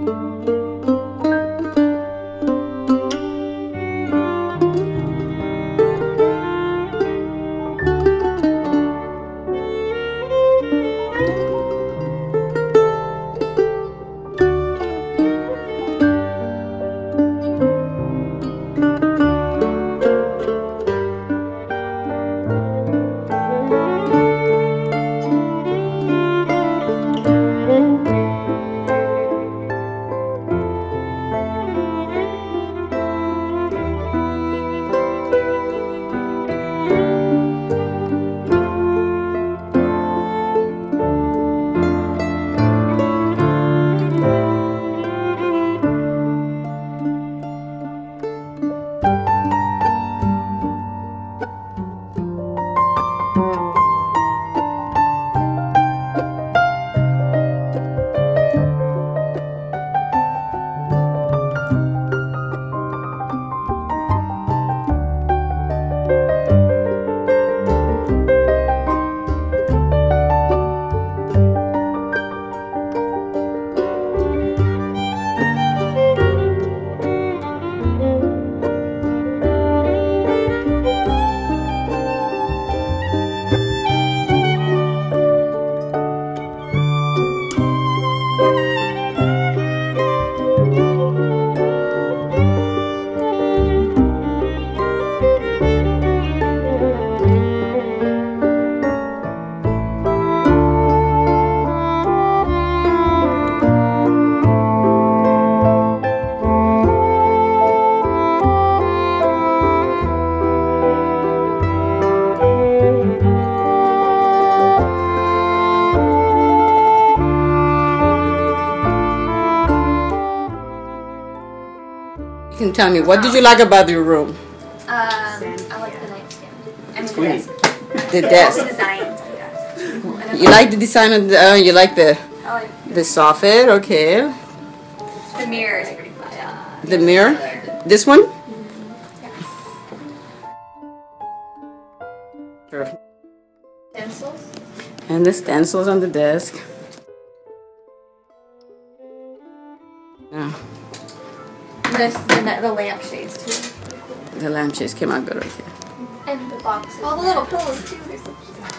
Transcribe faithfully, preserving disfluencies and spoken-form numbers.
You can tell me, what did you like about your room? Um, I like the nightstand. I mean, the desk. The desk. The designs on the desk. You like the design of the, uh, you like the, I like the soffit, okay. the mirrors. I pretty much. Uh, The mirror? This one? Sure. Stencils. And the stencils on the desk. Yeah. This, the, the lampshades too. The lampshades came out good right here. And the boxes. All the little pillows too. They're so cute.